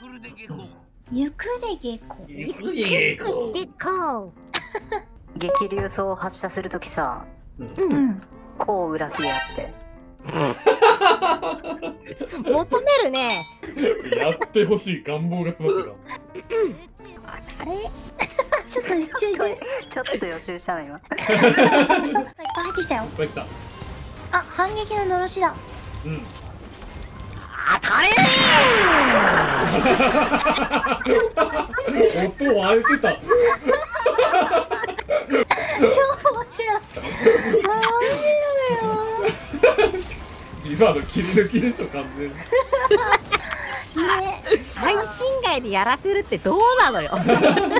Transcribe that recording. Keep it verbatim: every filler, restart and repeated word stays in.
ゆくで下校。 ゆくで下校。 でこ激流層を発射するときさ、 うん。 こう裏切りあって。 う求めるね。 やってほしい願望が詰まってあれちょっと予習してる。 ちょっと予習したの今。 いっぱい入ってきたよ。 た。いっぱい来た。 あ、反撃ののろしだ。 うん。 当たれ音割れてた。 超面白い。面白いよ。 今の切り抜きでしょ完全に。 ね。 配信外でやらせるってどうなのよ。